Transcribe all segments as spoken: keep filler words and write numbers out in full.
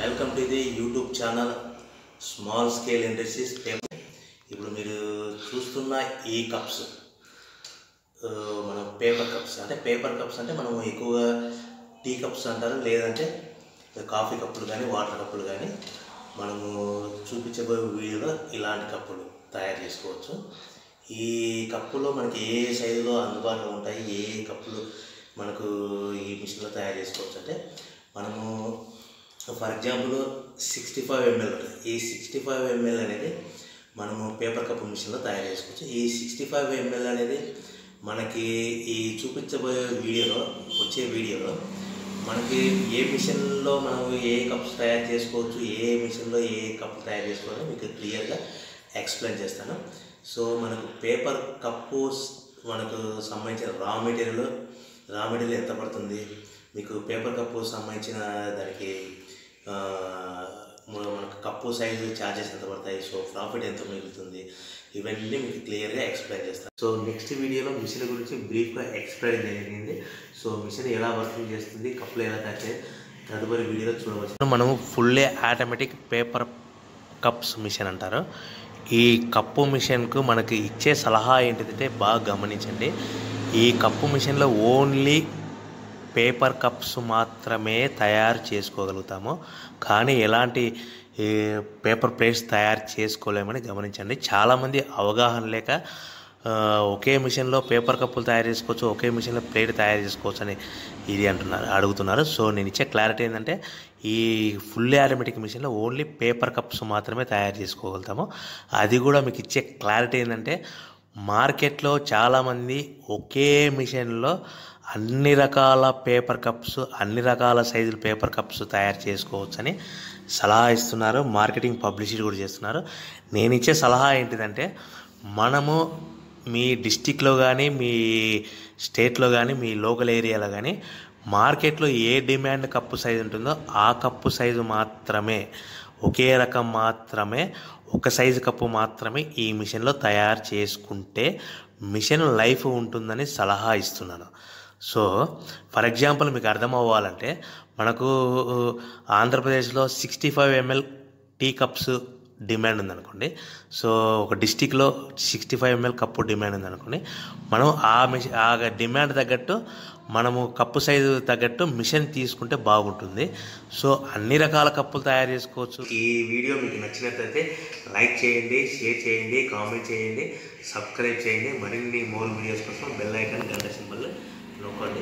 Welcome to the YouTube channel small scale industries. ఇప్పుడు మీరు చూస్తున్న ఈ కప్స్ మనం పేపర్ కప్స్ అంటే పేపర్ కప్స్ అంటే మనం ఎక్కువగా టీ కప్స్ అంటారు, లేదంటే కాఫీ కప్పులు కానీ వాటర్ కప్పులు కానీ మనము చూపించబోయే వీడియోలో ఇలాంటి కప్పులు తయారు చేసుకోవచ్చు. ఈ కప్పులో మనకి ఏ సైజులో అందుబాటులో ఉంటాయి, ఏ కప్పులు మనకు ఈ మిషన్లో తయారు చేసుకోవచ్చు అంటే మనము for example sixty five ML ఈ సిక్స్టీ ఫైవ్ ఎంఎల్ అనేది మనము పేపర్ కప్పు మిషన్లో తయారు చేసుకోవచ్చు. ఈ సిక్స్టీ ఫైవ్ ఎంఎల్ అనేది మనకి ఈ చూపించబోయే వీడియోలో వచ్చే వీడియోలో మనకి ఏ మిషన్లో మనం ఏ కప్స్ తయారు చేసుకోవచ్చు, ఏ మిషన్లో ఏ కప్పు తయారు చేసుకోవాలో మీకు క్లియర్గా ఎక్స్ప్లెయిన్ చేస్తాను. సో మనకు పేపర్ కప్పు మనకు సంబంధించిన రా మెటీరియల్ రా మెటీరియల్ ఎంత పడుతుంది, మీకు పేపర్ కప్పు సంబంధించిన దానికి మనకు కప్పు సైజు ఛార్జెస్ ఎంత పడతాయి, సో ప్రాఫిట్ ఎంత మిగులుతుంది, ఇవన్నీ మీకు క్లియర్గా ఎక్స్ప్లెయిన్ చేస్తాను. సో నెక్స్ట్ వీడియోలో మిషన్ గురించి బ్రీఫ్గా ఎక్స్ప్లెయిన్ జరిగింది. సో మిషన్ ఎలా వర్కింగ్ చేస్తుంది, కప్పులు ఎలా తయారు చేయాలి తదుపరి వీడియోలో చూడవచ్చు. మనము fully automatic paper cups machine అంటారు. ఈ కప్పు మిషన్కు మనకి ఇచ్చే సలహా ఏంటిదంటే బాగా గమనించండి. ఈ కప్పు మిషన్లో ఓన్లీ పేపర్ కప్స్ మాత్రమే తయారు చేసుకోగలుగుతాము, కానీ ఎలాంటి పేపర్ ప్లేట్స్ తయారు చేసుకోలేమని గమనించండి. చాలామంది అవగాహన లేక ఒకే మిషన్లో పేపర్ కప్పులు తయారు చేసుకోవచ్చు, ఒకే మిషన్లో ప్లేట్ తయారు చేసుకోవచ్చు అని ఇది అంటున్నారు అడుగుతున్నారు. సో నేను ఇచ్చే క్లారిటీ ఏంటంటే ఈ ఫుల్లీ ఆటోమేటిక్ మిషన్లో ఓన్లీ పేపర్ కప్స్ మాత్రమే తయారు చేసుకోగలుగుతాము. అది కూడా మీకు ఇచ్చే క్లారిటీ ఏంటంటే మార్కెట్లో చాలామంది ఒకే మిషన్లో అన్ని రకాల పేపర్ కప్స్ అన్ని రకాల సైజుల పేపర్ కప్స్ తయారు చేసుకోవచ్చని సలహా ఇస్తున్నారు, మార్కెటింగ్ పబ్లిసిటీ కూడా చేస్తున్నారు. నేను ఇచ్చే సలహా ఏంటిదంటే మనము మీ డిస్టిక్లో కానీ మీ స్టేట్లో కానీ మీ లోకల్ ఏరియాలో కానీ మార్కెట్లో ఏ డిమాండ్ కప్పు సైజు ఉంటుందో ఆ కప్పు సైజు మాత్రమే, ఒకే రకం మాత్రమే, ఒక సైజు కప్పు మాత్రమే ఈ మిషన్లో తయారు చేసుకుంటే మిషన్ లైఫ్ ఉంటుందని సలహా ఇస్తున్నాను. సో ఫర్ ఎగ్జాంపుల్ మీకు అర్థం అవ్వాలంటే మనకు ఆంధ్రప్రదేశ్లో sixty five ML tea cups demand ఉందనుకోండి. సో ఒక డిస్టిక్లో sixty five ML cup demand ఉందనుకోండి. మనం ఆ మిషన్ ఆ డిమాండ్ తగ్గట్టు మనము కప్పు సైజు తగ్గట్టు మిషన్ తీసుకుంటే బాగుంటుంది. సో అన్ని రకాల కప్పులు తయారు చేసుకోవచ్చు. ఈ వీడియో మీకు నచ్చినట్లయితే లైక్ చేయండి, షేర్ చేయండి, కామెంట్ చేయండి, సబ్స్క్రైబ్ చేయండి. మరిన్ని మోర్ వీడియోస్ కోసం బెల్ ఐకాన్ గంట సింబల్ నొక్కండి.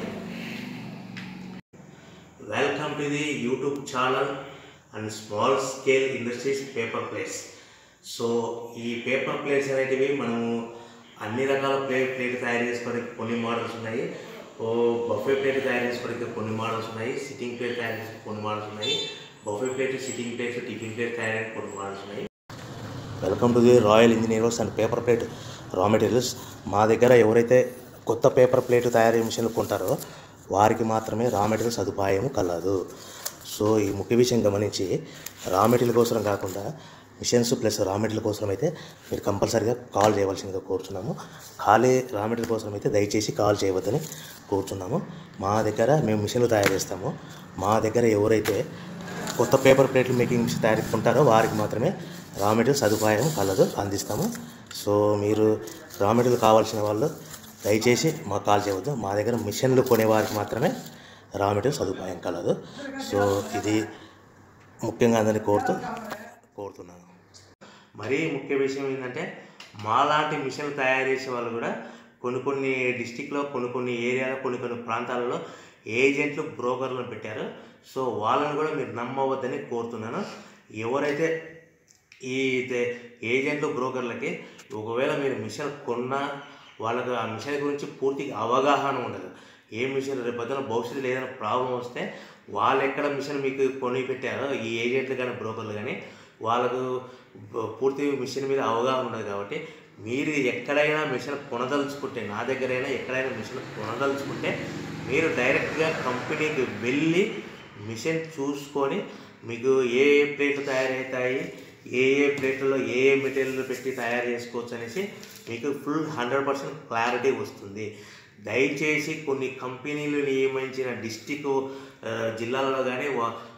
Welcome to the YouTube channel and small scale industries paper plates. So ఈ పేపర్ ప్లేట్స్ అనేటివి మనము అన్ని రకాల ప్లేట్ ప్లేట్ తయారు చేసుకోవడానికి కొన్ని మోడల్స్ ఉన్నాయి. ఓ బఫే ప్లేట్ తయారు చేసుకోవడానికి కొన్ని మోడల్స్ ఉన్నాయి, సిట్టింగ్ ప్లేట్ తయారు చేసుకోవడానికి కొన్ని మోడల్స్ ఉన్నాయి, buffet plate, sitting plates, tiffin plate తయారు కొన్ని మోడల్స్ ఉన్నాయి. Welcome to the royal Engineers and paper plate raw materials. మా దగ్గర ఎవరైతే కొత్త పేపర్ ప్లేట్ తయారీ మిషన్లు కొంటారో వారికి మాత్రమే రా మెటీరియల్ సదుపాయం కలదు. సో ఈ ముఖ్య విషయం గమనించి రా మెటీరియల్ కోసం కాకుండా మిషన్స్ ప్లస్ రా మెటీరియల్ కోసం అయితే మీరు కంపల్సరీగా కాల్ చేయవలసిందిగా కోరుతున్నాము. ఖాళీ రా మెటీరియల్ కోసం అయితే దయచేసి కాల్ చేయవద్దని కోరుతున్నాము. మా దగ్గర మేము మిషన్లు తయారు చేస్తాము. మా దగ్గర ఎవరైతే కొత్త పేపర్ ప్లేట్లు మేకింగ్ మిషన్ తయారు కొంటారో వారికి మాత్రమే రా మెటీరియల్ సదుపాయం కలదు, అందిస్తాము. సో మీరు రా మెటీరియల్ కావాల్సిన వాళ్ళు దయచేసి మాకు కాల్ చేయవద్దు. మా దగ్గర మిషన్లు కొనేవారికి మాత్రమే రా మెటీరియల్ సదుపాయం కలదు. సో ఇది ముఖ్యంగా అందరినీ కోరుతూ కోరుతున్నాను. మరీ ముఖ్య విషయం ఏంటంటే మాలాంటి మిషన్లు తయారు చేసే వాళ్ళు కూడా కొన్ని కొన్ని డిస్టిక్లో కొన్ని కొన్ని ఏరియాలో కొన్ని కొన్ని ప్రాంతాలలో ఏజెంట్లు బ్రోకర్లను పెట్టారు. సో వాళ్ళని కూడా మీరు నమ్మవద్దని కోరుతున్నాను. ఎవరైతే ఈ ఏజెంట్లు బ్రోకర్లకి ఒకవేళ మీరు మిషన్ కొన్నా వాళ్ళకు ఆ మిషన్ గురించి పూర్తిగా అవగాహన ఉండదు. ఏ మిషన్ రేపు పొద్దున భవిష్యత్తులో ఏదైనా ప్రాబ్లం వస్తే వాళ్ళు ఎక్కడ మిషన్ మీకు కొని పెట్టారో ఈ ఏజెంట్లు కానీ బ్రోకర్లు కానీ వాళ్ళకు పూర్తి మిషన్ మీద అవగాహన ఉండదు. కాబట్టి మీరు ఎక్కడైనా మిషన్ కొనదలుచుకుంటే, నా దగ్గరైనా ఎక్కడైనా మిషన్ కొనదలుచుకుంటే మీరు డైరెక్ట్గా కంపెనీకి వెళ్ళి మిషన్ చూసుకొని మీకు ఏ ఏ ప్లేట్లు తయారవుతాయి, ఏ ఏ ప్లేట్లలో ఏ ఏ మెటీరియల్ పెట్టి తయారు చేసుకోవచ్చు అనేసి మీకు ఫుల్ హండ్రెడ్ పర్సెంట్ క్లారిటీ వస్తుంది. దయచేసి కొన్ని కంపెనీలు నియమించిన డిస్టిక్ జిల్లాలలో కానీ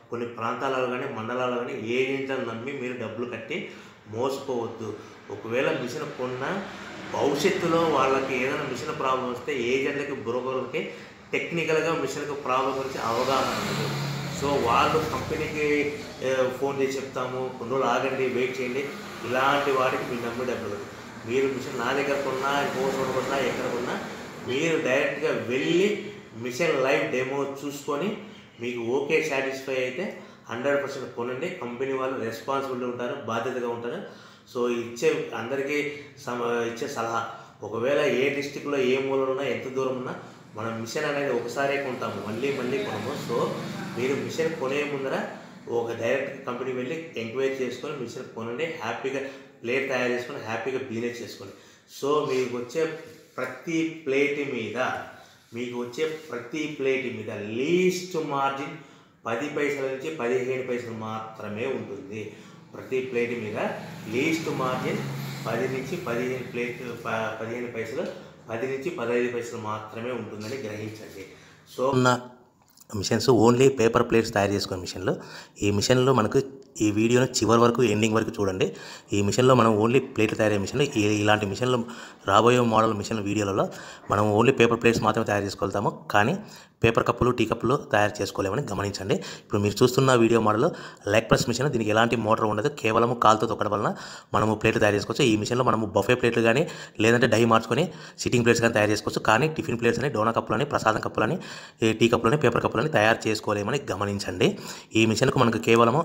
కొన్ని ప్రాంతాలలో కానీ మండలాల్లో కానీ ఏజెంట్లను నమ్మి మీరు డబ్బులు కట్టి మోసపోవద్దు. ఒకవేళ మిషన్ కొన్నా భవిష్యత్తులో వాళ్ళకి ఏదైనా మిషన్ ప్రాబ్లం వస్తే ఏజెంట్లకి బ్రోకర్లకి టెక్నికల్గా మిషన్కి ప్రాబ్లం గురించి అవగాహన ఉండదు. సో వాళ్ళు కంపెనీకి ఫోన్ చేసి చెప్తాము, కొన్ని రోజులు ఆగండి, వెయిట్ చేయండి, ఇలాంటి వాటికి మీరు నమ్మి డబ్బులు. మీరు మిషన్ నా దగ్గర కొన్నా, ఇంకో చోట కొన్నా, ఎక్కడ కొన్నా మీరు డైరెక్ట్గా వెళ్ళి మిషన్ లైవ్ డెమో చూసుకొని మీకు ఓకే సాటిస్ఫై అయితే హండ్రెడ్ పర్సెంట్ కొనండి. కంపెనీ వాళ్ళు రెస్పాన్సిబిలిటీ ఉంటారు, బాధ్యతగా ఉంటారు. సో ఇచ్చే అందరికీ సమ ఇచ్చే సలహా, ఒకవేళ ఏ డిస్టిక్లో ఏ మూలలో ఉన్నా, ఎంత దూరం ఉన్నా మనం మిషన్ అనేది ఒకసారే కొంటాము, మళ్ళీ మళ్ళీ కొనము. సో మీరు మిషన్ కొనే ముందర ఒక డైరెక్ట్ కంపెనీ వెళ్ళి ఎంక్వైరీ చేసుకొని మిషన్ కొనండి. హ్యాపీగా ప్లేట్ తయారు చేసుకొని హ్యాపీగా బిజినెస్ చేసుకోండి. సో మీకు వచ్చే ప్రతి ప్లేట్ మీద మీకు వచ్చే ప్రతి ప్లేట్ మీద లీస్ట్ మార్జిన్ పది పైసల నుంచి పదిహేను పైసలు మాత్రమే ఉంటుంది. ప్రతి ప్లేట్ మీద లీస్ట్ మార్జిన్ పది నుంచి పదిహేను ప్లేట్ పదిహేను పైసలు పది నుంచి పదహైదు పైసలు మాత్రమే ఉంటుందని గ్రహించండి. సో ఉన్న మిషన్స్ ఓన్లీ పేపర్ ప్లేట్స్ తయారు చేసుకునే మిషన్లు. ఈ మిషన్లో మనకు ఈ వీడియోను చివరి వరకు ఎండింగ్ వరకు చూడండి. ఈ మిషన్లో మనం ఓన్లీ ప్లేట్లు తయారయ్యే మిషన్లు. ఈ ఇలాంటి మిషన్లు రాబోయే మోడల్ మిషన్ వీడియోలలో మనం ఓన్లీ పేపర్ ప్లేట్స్ మాత్రమే తయారు చేసుకోగలుగుతాము, కానీ పేపర్ కప్పులు, టీ కప్పులు తయారు చేసుకోలేమని గమనించండి. ఇప్పుడు మీరు చూస్తున్న video model leg press machine. దీనికి ఎలాంటి మోటార్ ఉండదు, కేవలం కాలుతో తొక్కడం వలన మనము ప్లేట్లు తయారు చేసుకోవచ్చు. ఈ మిషన్లో మనము బఫే ప్లేట్లు కానీ లేదంటే డై మార్చుకొని సిట్టింగ్ ప్లేట్స్ కానీ తయారు చేసుకోవచ్చు, కానీ టిఫిన్ ప్లేట్స్ అని, డోనా కప్పులని, ప్రసాదం కప్పులని, టీ కప్పులని, పేపర్ కప్పులని తయారు చేసుకోలేమని గమనించండి. ఈ మిషన్కు మనకు కేవలము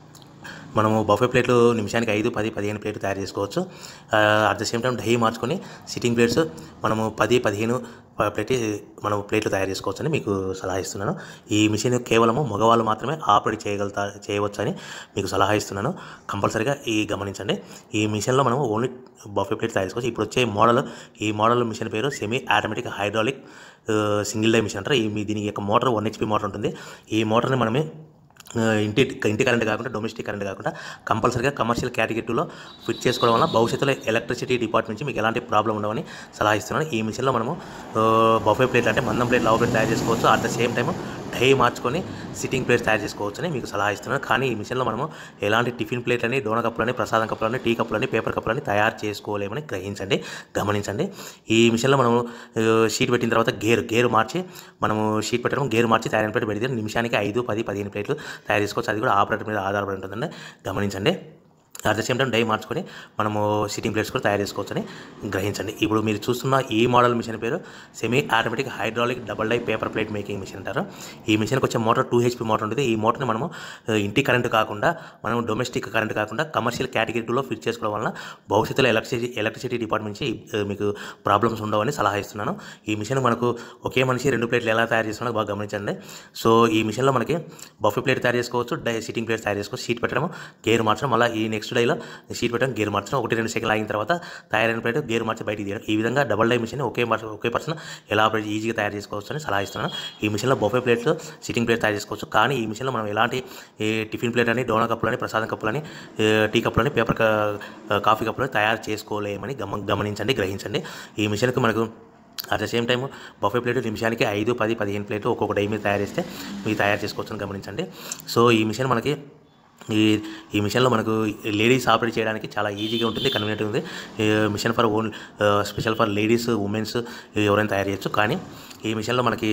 మనము బఫే ప్లేట్లు నిమిషానికి ఐదు పది పదిహేను ప్లేట్లు తయారు చేసుకోవచ్చు. At the same time die మార్చుకొని సిట్టింగ్ ప్లేట్స్ మనము పది పదిహేను ప్లేట్ మనం ప్లేట్లు తయారు చేసుకోవచ్చు అని మీకు సలహా ఇస్తున్నాను. ఈ మిషన్ కేవలము మగవాళ్ళు మాత్రమే ఆపరేట్ చేయగలుగుతా చేయవచ్చు అని మీకు సలహా ఇస్తున్నాను. కంపల్సరీగా ఈ గమనించండి. ఈ మిషన్లో మనము ఓన్లీ బఫే ప్లేట్ తయారు చేసుకోవచ్చు. ఇప్పుడు వచ్చే మోడల్, ఈ మోడల్ మిషన్ పేరు semi automatic hydraulic single die machine అంటారు. ఈ దీని యొక్క మోటార్ వన్ హెచ్పి మోటార్ ఉంటుంది. ఈ మోటార్ని మనమే ఇంటి ఇంటి కరెంట్ కాకుండా, డొమెస్టిక్ కరెంట్ కాకుండా కంపల్సరీగా కమర్షియల్ కేటగిరీలో ఫిట్ చేసుకోవడం వల్ల భవిష్యత్తులో ఎలక్ట్రిసిటీ డిపార్ట్మెంట్ నుంచి మీకు ఎలాంటి ప్రాబ్లం ఉండవని సలహా ఇస్తున్నాను. ఈ మిషన్లో మనము బఫే ప్లేట్ అంటే మందం ప్లేట్, లవ్ ప్లేట్ తయారు చేసుకోవచ్చు. At the same time die మార్చుకొని సిట్టింగ్ ప్లేట్స్ తయారు చేసుకోవచ్చు అని మీకు సలహా ఇస్తున్నాను. కానీ ఈ మిషన్లో మనము ఎలాంటి టిఫిన్ ప్లేట్లని, డోనా కప్పులని, ప్రసాదం కప్పులని, టీ కప్పులని, పేపర్ కప్పులని తయారు చేసుకోలేమని గ్రహించండి, గమనించండి. ఈ మిషన్లో మనము షీట్ పెట్టిన తర్వాత గేరు గేరు మార్చి మనము షీట్ పెట్టడం, గేరు మార్చి తయారైన ప్లేట్ పెడితే నిమిషానికి ఐదు పది పదిహేను ప్లేట్లు తయారు చేసుకోవచ్చు. అది కూడా ఆపరేటర్ మీద ఆధారపడి ఉంటుందండి, గమనించండి. At the same time die మార్చుకొని మనము సిట్టింగ్ ప్లేట్స్ కూడా తయారు చేసుకోవచ్చని గ్రహించండి. ఇప్పుడు మీరు చూస్తున్న ఈ మోడల్ మిషన్ పేరు semi automatic hydraulic double die paper plate making machine అంటారు. ఈ మిషన్కి వచ్చే మోటార్ టూ హెచ్పి మోటార్ ఉంటుంది. ఈ మోటార్ని మనము ఇంటి కరెంటు కాకుండా, మనం డొమెస్టిక్ కరెంట్ కాకుండా కమర్షియల్ కేటగిరీలో ఫిట్ చేసుకోవడం వలన భవిష్యత్తులో ఎలక్ట్రిసిటీ ఎలక్ట్రిసిటీ డిపార్ట్మెంట్ నుంచి మీకు ప్రాబ్లమ్స్ ఉండవని సలహా ఇస్తున్నాను. ఈ మిషన్ మనకు ఒకే మనిషి రెండు ప్లేట్లు ఎలా తయారు చేస్తున్నారో బాగా గమనించండి. సో ఈ మిషన్లో మనకి బఫే ప్లేట్ తయారు చేసుకోవచ్చు, డై సిట్టింగ్ ప్లేట్ తయారు చేసుకోవచ్చు, షీట్ పెట్టడం, గేర్ మార్చడం, మళ్ళీ ఈ నెక్స్ట్ డైలో షీట్ పెట్టడం, గేర్ మార్చడం, ఒకటి రెండు సెకండ్లు ఆగిన తర్వాత తయారైన ప్లేట్ గేర్ మార్చి బయటికి తీయడం. ఈ విధంగా డబల్ డై మిషన్ ఒకే ఒకే పర్సన్ ఎలా ఆపరేట్ ఈజీగా తయారు చేసుకోవచ్చు అని సలహా ఇస్తున్నాను. ఈ మిషన్లో బఫే ప్లేట్స్, సిట్టింగ్ ప్లేట్ తయారు చేసుకోవచ్చు, కానీ ఈ మిషన్లో మనం ఎలాంటి టిఫిన్ ప్లేట్ అని, డోనా కప్పులని, ప్రసాదం కప్పులని, టీ కప్పులని, పేపర్ కాఫీ కప్పులని తయారు చేసుకోలేమని గమ గమనించండి, గ్రహించండి. ఈ మిషన్కి మనకు at the same time buffet plate నిమిషానికి ఐదు పది పదిహేను ప్లేట్లు ఒక్కొక్క డై మీద తయారు చేస్తే మీరు తయారు చేసుకోవచ్చు అని గమనించండి. సో ఈ మిషన్ మనకి ఈ ఈ మిషన్లో మనకు లేడీస్ ఆపరేట్ చేయడానికి చాలా ఈజీగా ఉంటుంది, కన్వీనియంట్గా ఉంది. Machine for own special for ladies, womens ఎవరైనా తయారు చేయొచ్చు. కానీ ఈ మిషన్లో మనకి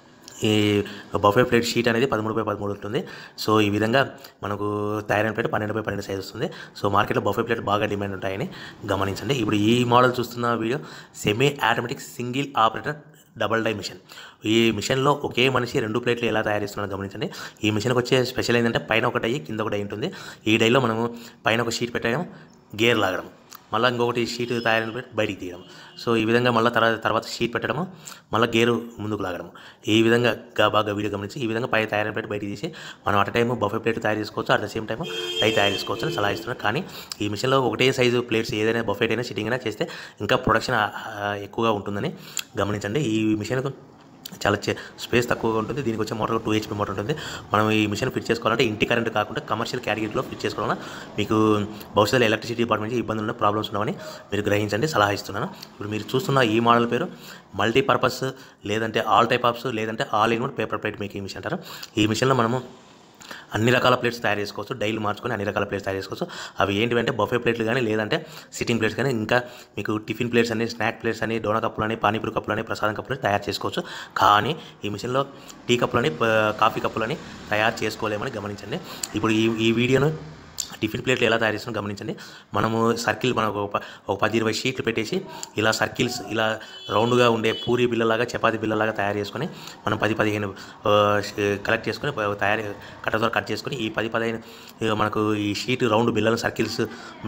ఈ బఫే ప్లేట్ షీట్ అనేది పదమూడు బై పదమూడు ఉంటుంది. సో ఈ విధంగా మనకు తయారైన ప్లేట్ పన్నెండు బై పన్నెండు సైజ్ వస్తుంది. సో మార్కెట్లో బఫే ప్లేట్ బాగా డిమాండ్ ఉంటాయని గమనించండి. ఇప్పుడు ఈ మోడల్ చూస్తున్న video semi automatic single operator double die machine. ఈ మిషన్లో ఒకే మనిషి రెండు ప్లేట్లు ఎలా తయారు చేస్తున్నారో గమనించండి. ఈ మిషన్కి వచ్చే స్పెషల్ ఏంటంటే పైన ఒక డై, కింద ఒక డై ఉంటుంది. ఈ డైలో మనము పైన ఒక షీట్ పెట్టడం, గేర్ లాగడం, మళ్ళీ ఇంకొకటి షీట్ తయారైన ప్లేట్ బయటికి తీయడం. సో ఈ విధంగా మళ్ళీ తర్వాత తర్వాత షీట్ పెట్టడము, మళ్ళీ గేరు ముందుకు లాగడం. ఈ విధంగా బాగా వీడియో గమనించి ఈ విధంగా పై తయారైన ప్లేట్ బయటికి తీసి మనం అట్ టైము బఫే ప్లేట్ తయారు చేసుకోవచ్చు, at the same time die తయారు చేసుకోవచ్చు అని సలహా ఇస్తున్నాను. కానీ ఈ మిషన్లో ఒకటే సైజు ప్లేట్స్ ఏదైనా బఫెట్ అయినా, సిట్టింగ్ అయినా చేస్తే ఇంకా ప్రొడక్షన్ ఎక్కువగా ఉంటుందని గమనించండి. ఈ మిషన్కు చాలా స్పేస్ తక్కువగా ఉంటుంది. దీనికి వచ్చే మోటార్ టూ హెచ్పి మోటార్ ఉంటుంది. మనం ఈ మిషన్ ఫిట్ చేసుకోవాలంటే ఇంటి కరెంట్ కాకుండా కమర్షియల్ కేటగిరీలో ఫిట్ చేసుకోవాలన్నా మీకు భవిష్యత్తులో ఎలక్ట్రిసిటీ డిపార్ట్మెంట్ నుంచి ఇబ్బందులు ఉన్న ప్రాబ్లమ్స్ ఉన్నామని మీరు గ్రహించండి, సలహా ఇస్తున్నాను. ఇప్పుడు మీరు చూస్తున్న ఈ మోడల్ పేరు మల్టీపర్పస్, లేదంటే ఆల్ టైప్ ఆప్స్, లేదంటే all in one paper plate making machine అంటారు. ఈ మిషన్లో మనము అన్ని రకాల ప్లేట్స్ తయారు చేసుకోవచ్చు. డైలీ మార్చుకొని అన్ని రకాల ప్లేట్స్ తయారు చేసుకోవచ్చు. అవి ఏంటివంటే బఫే ప్లేట్లు కానీ లేదంటే సిట్టింగ్ ప్లేట్స్ కానీ ఇంకా మీకు టిఫిన్ ప్లేట్స్ అని స్నాక్ ప్లేట్స్ అని డోనా కప్పులు అని పానీపూరి కప్పులు అని ప్రసాదం కప్పులు తయారు చేసుకోవచ్చు. కానీ ఈ మిషన్లో టీ కప్పులని కాఫీ కప్పులని తయారు చేసుకోలేమని గమనించండి. ఇప్పుడు ఈ ఈ వీడియోను టిఫిన్ ప్లేట్లు ఎలా తయారు చేస్తామో గమనించండి. మనము సర్కిల్ మనకు ఒక ఒక పది ఇరవై షీట్లు పెట్టేసి ఇలా సర్కిల్స్ ఇలా రౌండ్గా ఉండే పూరి బిల్లలాగా చపాతీ బిల్లలాగా తయారు చేసుకొని మనం పది పదిహేను కలెక్ట్ చేసుకొని తయారు కట్టతో కట్ చేసుకొని ఈ పది పదిహేను మనకు ఈ షీట్ రౌండ్ బిల్లలు సర్కిల్స్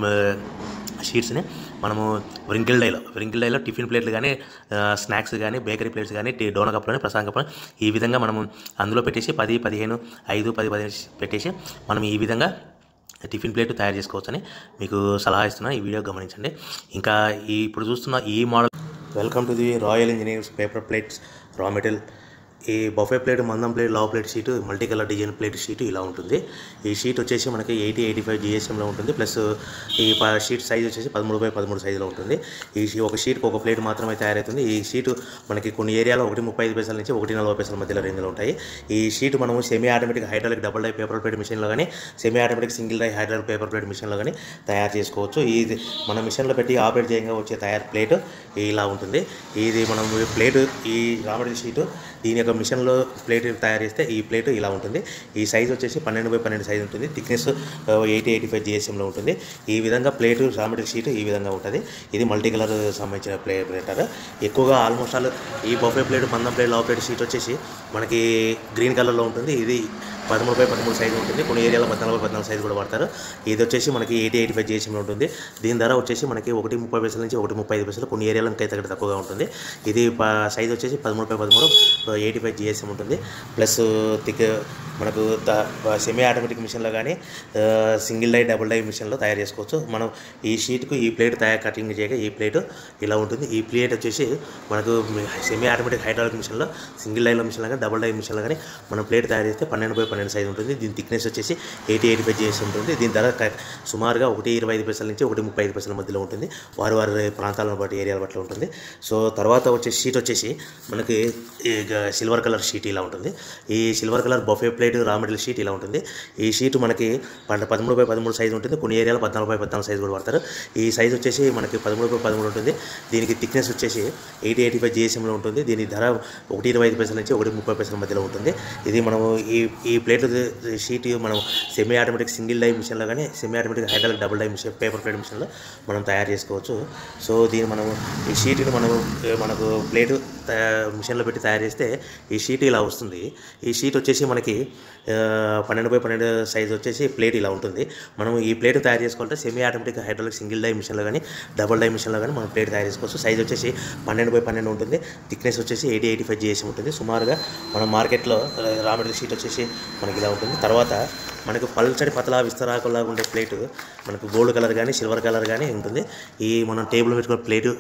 షీట్స్ని మనము వ్రింకిల్ డైలో వ్రింకిల్ డైలో టిఫిన్ ప్లేట్లు కానీ స్నాక్స్ కానీ బేకరీ ప్లేట్స్ కానీ డోనా కప్పులు కానీ ప్రసాదం కప్పులు ఈ విధంగా మనము అందులో పెట్టేసి పది పదిహేను ఐదు పది పదిహేను పెట్టేసి మనం ఈ విధంగా టిఫిన్ ప్లేట్ తయారు చేసుకోవచ్చని మీకు సలహా ఇస్తున్నాను. ఈ వీడియో గమనించండి. ఇంకా ఈ ఇప్పుడు చూస్తున్న ఈ model welcome to the royal engineers paper plates raw material. ఈ బఫే ప్లేట్ మందం ప్లేట్ లావ్ plate sheet multi colour design plate sheet ఇలా ఉంటుంది. ఈ షీట్ వచ్చేసి మనకి ఎయిటీ ఎయిటీ ఫైవ్ జిఎస్ఎంలో ఉంటుంది. ప్లస్ ఈ షీట్ సైజ్ వచ్చేసి పదమూడు బై పదమూడు సైజులో ఉంటుంది. ఈ ఒక షీట్కి ఒక ప్లేట్ మాత్రమే తయారవుతుంది. ఈ షీటు మనకి కొన్ని ఏరియాలో ఒకటి ముప్పై ఐదు పైసల నుంచి ఒకటి నలభై పైసల మధ్యలో రేంజ్లో ఉంటాయి. ఈ షీట్ మనము semi automatic hydraulic double die paper plate మిషన్లో కానీ semi automatic single die hydraulic paper plate మిషన్లో కానీ తయారు చేసుకోవచ్చు. ఇది మన మిషన్లో పెట్టి ఆపరేట్ చేయంగా వచ్చే తయారు ప్లేట్ ఇలా ఉంటుంది. ఇది మనం ప్లేట్ ఈ రామడి షీటు దీని యొక్క మిషన్లో ప్లేట్ తయారు చేస్తే ఈ ప్లేట్ ఇలా ఉంటుంది. ఈ సైజ్ వచ్చేసి పన్నెండు బై పన్నెండు సైజ్ ఉంటుంది. థిక్నెస్ ఎయిటీ ఎయిటీ ఫైవ్ జిఎస్ఎంలో ఉంటుంది. ఈ విధంగా ప్లేట్ రామడి షీట్ ఈ విధంగా ఉంటుంది. ఇది మల్టీ కలర్ సంబంధించిన ప్లే ప్లేటర్. ఎక్కువగా ఆల్మోస్ట్ ఆల్ ఈ బఫే ప్లేట్ మందం ప్లేట్ లావ్ ప్లేట్ షీట్ వచ్చేసి మనకి గ్రీన్ కలర్లో ఉంటుంది. ఇది పదమూడు బై పదమూడు సైజు ఉంటుంది. కొన్ని ఏరియాలో పద్నాలుగు బై పద్నాలుగు సైజు కూడా వాడతారు. ఇది వచ్చేసి మనకి ఎయిటీ ఎయిటీ ఫైవ్ జిఎస్ఎంలో ఉంటుంది. దీని ధర వచ్చేసి మనకి ఒకటి ముప్పై పైసల నుంచి ఒకటి ముప్పై ఐదు పైసలు కొన్ని ఏరియాలో ఇంకా తగ్గ తక్కువగా ఉంటుంది. ఇది సైజ్ వచ్చేసి పదమూడు బై పదమూడు ఎయిటీ ఫైవ్ జిఎస్ఎం ఉంటుంది. ప్లస్ థిక్ మనకు సెమీ ఆటోమేటిక్ మిషన్లో కానీ సింగిల్ డై డబుల్ డై మిషన్లో తయారు చేసుకోవచ్చు. మనం ఈ షీట్కు ఈ ప్లేట్ తయారు కటింగ్ చేయగా ఈ ప్లేట్ ఇలా ఉంటుంది. ఈ ప్లేట్ వచ్చేసి మనకు సెమీ ఆటోమేటిక్ హైడ్రాలిక్ మిషన్లో సింగిల్ డైలో మిషన్లో కానీ డబుల్ డై మిషన్లో కానీ మనం ప్లేట్ తయారు చేస్తే పన్నెండు బై పన్నెండు సైజ్ ఉంటుంది. దీని థిక్నెస్ వచ్చేసి ఎయిటీ ఎయిటీ ఫైవ్ జిఎస్ ఉంటుంది. దీని ధర సుమారుగా ఒకటి ఇరవై ఐదు పైసల నుంచి ఒకటి ముప్పై ఐదు పైసల మధ్యలో ఉంటుంది. వారి వారి ప్రాంతాలను బట్టి ఏరియాల బట్టి ఉంటుంది. సో తర్వాత వచ్చే షీట్ వచ్చేసి మనకి సిల్వర్ కలర్ షీట్ ఇలా ఉంటుంది. ఈ silver colour buffet plate raw material sheet ఇలా ఉంటుంది. ఈ షీట్ మనకి పదమూడు బై పదమూడు సైజు ఉంటుంది. కొన్ని ఏరియాలో పద్నాలుగు బై పద్నాలుగు సైజు కూడా వాడతారు. ఈ సైజ్ వచ్చేసి మనకి పదమూడు బై పదమూడు ఉంటుంది. దీనికి థిక్నెస్ వచ్చేసి ఎయిటీ ఎయిటీ ఫైవ్ జిఎస్ఎంలో ఉంటుంది. దీని ధర ఒకటి ఇరవై ఐదు పైసల నుంచి ఒకటి ముప్పై పైసల మధ్యలో ఉంటుంది. ఇది మనము ఈ ఈ ప్లేట్ షీట్ మనం సెమీ ఆటోమేటిక్ సింగిల్ డై మిషన్లో కానీ semi automatic hydraulic double die machine paper plate మిషన్లో మనం తయారు చేసుకోవచ్చు. సో దీన్ని మనం ఈ షీట్ని మనం మనకు ప్లేట్ మిషన్లో పెట్టి తయారు చేస్తే ఈ షీట్ ఇలా వస్తుంది. ఈ షీట్ వచ్చేసి మనకి పన్నెండు బై పన్నెండు సైజ్ వచ్చేసి ప్లేట్ ఇలా ఉంటుంది. మనం ఈ ప్లేట్ తయారు చేసుకోవాలంటే semi automatic hydraulic single die మిషన్లో కానీ డబుల్ డై మిషన్లో కానీ మనం ప్లేట్ తయారు చేసుకోవచ్చు. సైజ్ వచ్చేసి పన్నెండు బై పన్నెండు ఉంటుంది. థిక్నెస్ వచ్చేసి ఎయిటీ ఎయిటీ ఫైవ్ జిఎస్ఎం ఉంటుంది. సుమారుగా మనం మార్కెట్లో రా మెటీరియల్ షీట్ వచ్చేసి మనకి ఇలా ఉంటుంది. తర్వాత మనకు పల్చడి పతలా విస్తరాకులాగా ఉండే ప్లేటు మనకు గోల్డ్ కలర్ కానీ సిల్వర్ కలర్ కానీ ఉంటుంది. ఈ మనం టేబుల్ పెట్టుకున్న ప్లేటు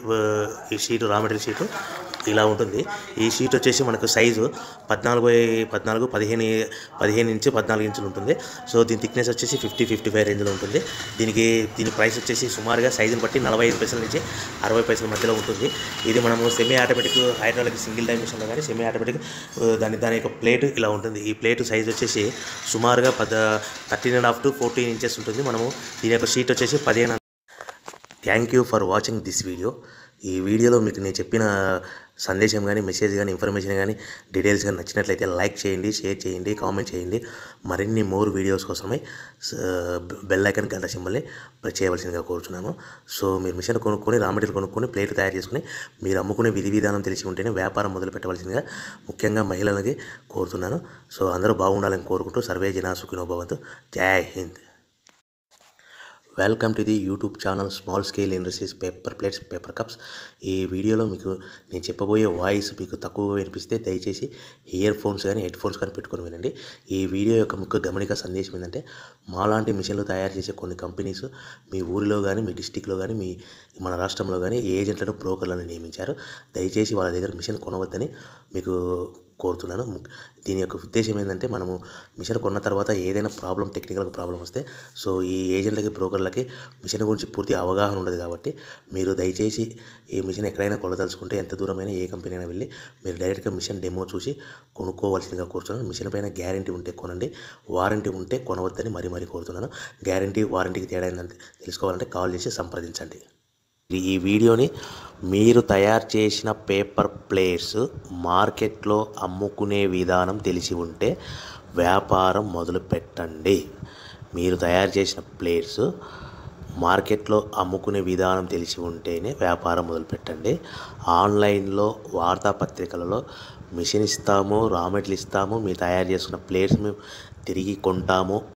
ఈ షీటు రా మెటీరియల్ షీటు ఇలా ఉంటుంది. ఈ షీట్ వచ్చేసి మనకు సైజు పద్నాలుగు బై పద్నాలుగు పదిహేను పదిహేను ఇంచు పద్నాలుగు ఇంచులు ఉంటుంది. సో దీని థిక్నెస్ వచ్చేసి ఫిఫ్టీ ఫిఫ్టీ ఫైవ్ రేంజ్లో ఉంటుంది. దీనికి దీని ప్రైస్ వచ్చేసి సుమారుగా సైజుని బట్టి నలభై ఐదు పైసల నుంచి అరవై పైసల మధ్యలో ఉంటుంది. ఇది మనము semi automatic hydraulic single die మిషన్లో కానీ సెమీ ఆటోమేటిక్ దాని దాని యొక్క ప్లేట్ ఇలా ఉంటుంది. ఈ ప్లేట్ సైజ్ వచ్చేసి సుమారుగా పద thirteen and half to fourteen inches ఉంటుంది. మనము దీని యొక్క షీట్ వచ్చేసి పదిహేను. Thank you for watching this video. ఈ వీడియోలో మీకు నేను చెప్పిన సందేశం కానీ మెసేజ్ కానీ ఇన్ఫర్మేషన్ కానీ డీటెయిల్స్ కానీ నచ్చినట్లయితే లైక్ చేయండి, షేర్ చేయండి, కామెంట్ చేయండి. మరిన్ని మోర్ వీడియోస్ కోసమై బెల్ ఐకాన్ గంట సింబల్ని ప్రెస్ చేయవలసిందిగా కోరుతున్నాను. సో మీరు మిషన్ కొనుక్కొని రా మెటీరియల్ కొనుక్కొని ప్లేట్ తయారు చేసుకుని మీరు అమ్ముకునే విధి విధానం తెలిసి ఉంటేనే వ్యాపారం మొదలు పెట్టవలసిందిగా ముఖ్యంగా మహిళలకి కోరుతున్నాను. సో అందరూ బాగుండాలని కోరుకుంటూ సర్వే జనా సుఖినో భవంతు. జై Hind. Welcome to the YouTube channel small scale industries paper plates paper cups. ఈ వీడియోలో మీకు నేను చెప్పబోయే వాయిస్ మీకు తక్కువగా వినిపిస్తే దయచేసి ఇయర్ ఫోన్స్ కానీ హెడ్ ఫోన్స్ కానీ పెట్టుకొని వినండి. ఈ వీడియో యొక్క ముఖ్య గమనిక సందేశం ఏంటంటే మాలాంటి మిషన్లు తయారు చేసే కొన్ని కంపెనీస్ మీ ఊరిలో కానీ మీ డిస్టిక్లో కానీ మీ మన రాష్ట్రంలో కానీ ఏజెంట్లను బ్రోకర్లను నియమించారు. దయచేసి వాళ్ళ దగ్గర మిషన్ కొనవద్దని మీకు కోరుతున్నాను. దీని యొక్క ఉద్దేశం ఏంటంటే మనము మిషన్ కొన్న తర్వాత ఏదైనా ప్రాబ్లం టెక్నికల్ ప్రాబ్లం వస్తే సో ఈ ఏజెంట్లకి బ్రోకర్లకి మిషన్ గురించి పూర్తి అవగాహన ఉండదు కాబట్టి మీరు దయచేసి ఈ మిషన్ ఎక్కడైనా కొనదలుచుకుంటే ఎంత దూరమైనా ఏ కంపెనీ అయినా వెళ్ళి మీరు డైరెక్ట్గా మిషన్ డెమో చూసి కొనుక్కోవాల్సిందిగా కోరుతున్నాను. మిషన్ పైన గ్యారంటీ ఉంటే కొనండి, వారంటీ ఉంటే కొనవద్దని మరీ మరీ కోరుతున్నాను. గ్యారంటీ వారంటీకి తేడా ఏంటంటే తెలుసుకోవాలంటే కాల్ చేసి సంప్రదించండి. ఈ వీడియోని మీరు తయారు చేసిన పేపర్ ప్లేట్స్ మార్కెట్లో అమ్ముకునే విధానం తెలిసి ఉంటే వ్యాపారం మొదలు పెట్టండి. మీరు తయారు చేసిన ప్లేట్స్ మార్కెట్లో అమ్ముకునే విధానం తెలిసి ఉంటేనే వ్యాపారం మొదలు పెట్టండి. ఆన్లైన్లో వార్తాపత్రికలలో మిషన్ ఇస్తాము, రా మెటీరియల్ ఇస్తాము, మీరు తయారు చేసుకున్న ప్లేట్స్ మేము తిరిగి కొంటాము